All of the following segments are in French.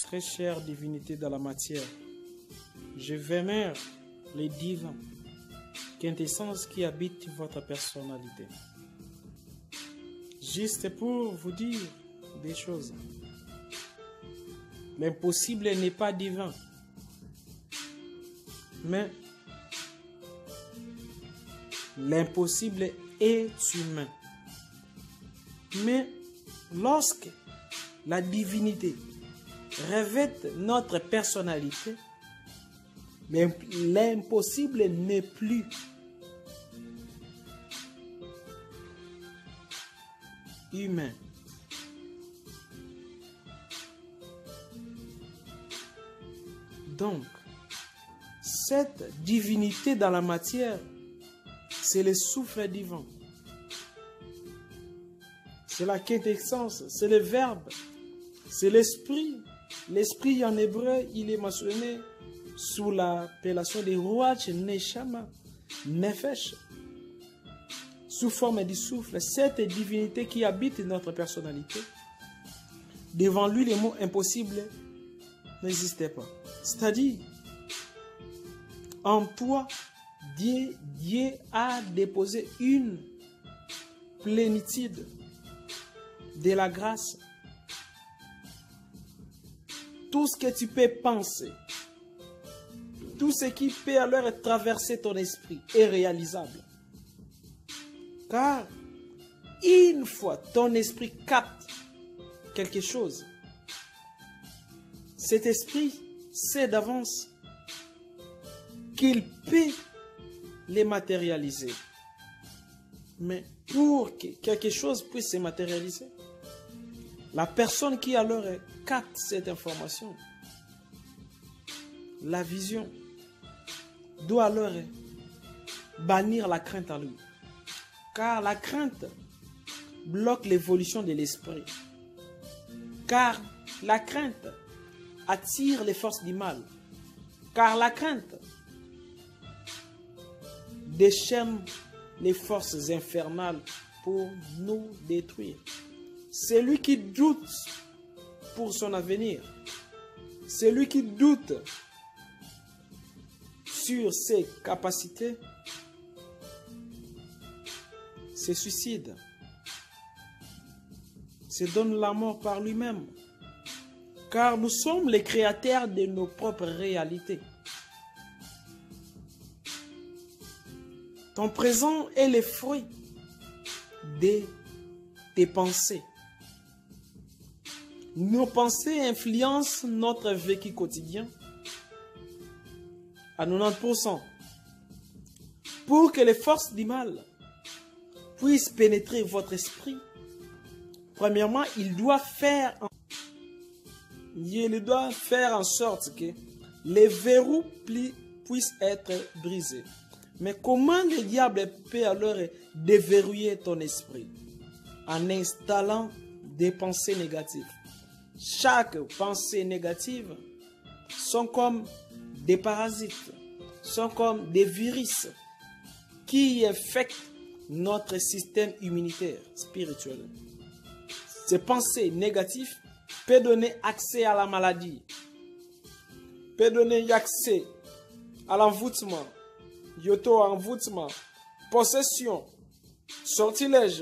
Très chère divinité de la matière, je vénère les divins, quintessence qui habite votre personnalité. Juste pour vous dire des choses. L'impossible n'est pas divin, mais l'impossible est humain. Mais lorsque la divinité revêt notre personnalité, l'impossible n'est plus humain. Donc, cette divinité dans la matière, c'est le souffle divin. C'est la quintessence, c'est le verbe, c'est l'esprit. L'esprit en hébreu, il est mentionné sous l'appellation de Ruach Neshama, Nefesh, sous forme du souffle. Cette divinité qui habite notre personnalité, devant lui, les mots impossibles n'existaient pas. C'est-à-dire, en toi, Dieu a déposé une plénitude de la grâce. Tout ce que tu peux penser, tout ce qui peut alors traverser ton esprit est réalisable. Car une fois ton esprit capte quelque chose, cet esprit sait d'avance qu'il peut les matérialiser. Mais pour que quelque chose puisse se matérialiser, la personne qui alors capte cette information, la vision, doit alors bannir la crainte en lui. Car la crainte bloque l'évolution de l'esprit. Car la crainte attire les forces du mal. Car la crainte déchaîne les forces infernales pour nous détruire. Celui qui doute pour son avenir, celui qui doute sur ses capacités, se suicide, se donne la mort par lui-même. Car nous sommes les créateurs de nos propres réalités. Ton présent est le fruit de tes pensées. Nos pensées influencent notre vécu quotidien à 90%. Pour que les forces du mal puissent pénétrer votre esprit, premièrement, il doit faire en sorte que les verrous puissent être brisés. Mais comment le diable peut alors déverrouiller ton esprit? En installant des pensées négatives. Chaque pensée négative sont comme des parasites, sont comme des virus qui infectent notre système immunitaire spirituel. Ces pensées négatives peuvent donner accès à la maladie, peuvent donner accès à l'envoûtement, auto-envoûtement, possession, sortilège.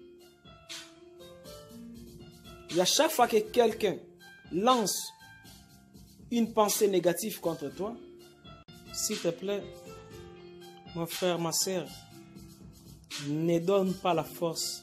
Et à chaque fois que quelqu'un lance une pensée négative contre toi, s'il te plaît, mon frère, ma soeur, ne donne pas la force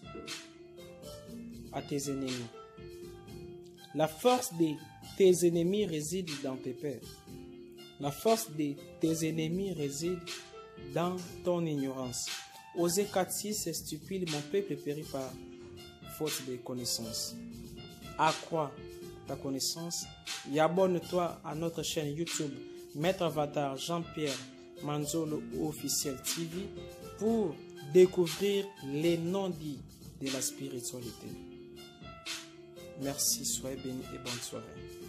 à tes ennemis. La force de tes ennemis réside dans tes peurs. La force de tes ennemis réside dans ton ignorance. Osée 4:6 est stupide, mon peuple périt par faute de connaissance. Accrois ta connaissance et abonne-toi à notre chaîne YouTube Maître Avatar Jean-Pierre Manzolo Officiel TV pour découvrir les non-dits de la spiritualité. Merci, soyez bénis et bonne soirée.